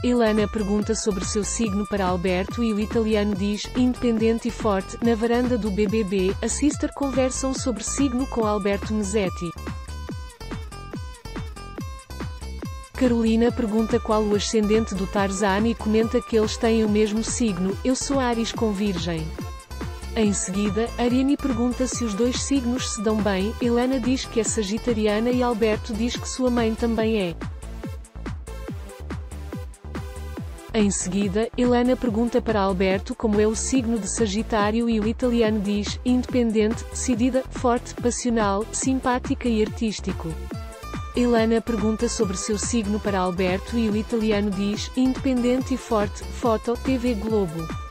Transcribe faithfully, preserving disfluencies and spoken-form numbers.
Helena pergunta sobre seu signo para Alberto e o italiano diz, independente e forte, na varanda do B B B, a sister conversam sobre signo com Alberto Mesetti. Carolina pergunta qual o ascendente do Tarzan e comenta que eles têm o mesmo signo, eu sou Áries com Virgem. Em seguida, Ariane pergunta se os dois signos se dão bem, Helena diz que é sagitariana e Alberto diz que sua mãe também é. Em seguida, Helena pergunta para Alberto como é o signo de Sagitário e o italiano diz, independente, decidida, forte, passional, simpática e artístico. Helena pergunta sobre seu signo para Alberto e o italiano diz, independente e forte, foto, T V Globo.